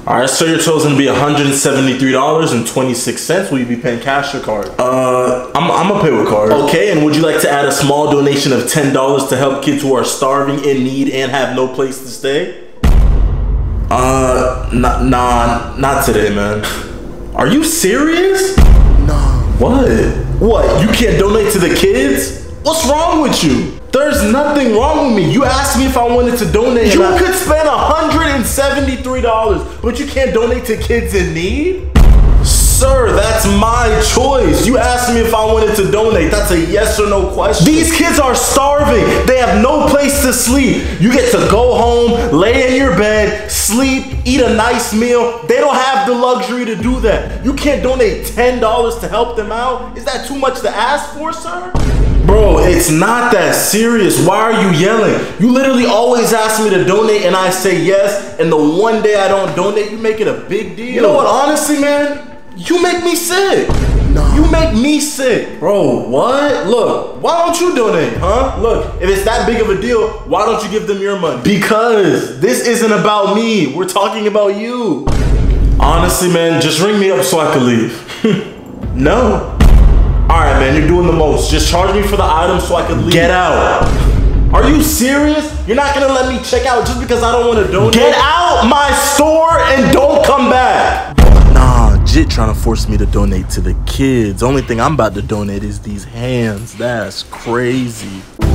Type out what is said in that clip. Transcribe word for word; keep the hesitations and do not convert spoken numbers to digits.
All right, so your total's gonna be one hundred seventy-three dollars and twenty-six cents. Will you be paying cash or card? Uh, I'm, I'm gonna pay with card. Okay, and would you like to add a small donation of ten dollars to help kids who are starving, in need, and have no place to stay? Uh, nah, nah, not today, man. Are you serious? Nah. What? What? You can't donate to the kids? What's wrong with you? There's nothing wrong with me. You asked me if I wanted to donate. You I could spend one hundred seventy-three dollars, but you can't donate to kids in need? Sir, that's my choice. You asked me if I wanted to donate. That's a yes or no question. These kids are starving. They have no place to sleep. You get to go home, lay in your bed, sleep, eat a nice meal. They don't have the luxury to do that. You can't donate ten dollars to help them out? Is that too much to ask for, sir? Bro, it's not that serious. Why are you yelling? You literally always ask me to donate and I say yes, and the one day I don't donate, you make it a big deal. You know what, honestly, man? You make me sick. No. You make me sick. Bro, what? Look, why don't you donate, huh? Look, if it's that big of a deal, why don't you give them your money? Because this isn't about me. We're talking about you. Honestly, man, just ring me up so I can leave. No. All right, man, you're doing the most. Just charge me for the item so I can leave. Get out. Are you serious? You're not gonna let me check out just because I don't want to donate? Get out my store and don't come back. Nah, Jit trying to force me to donate to the kids. Only thing I'm about to donate is these hands. That's crazy.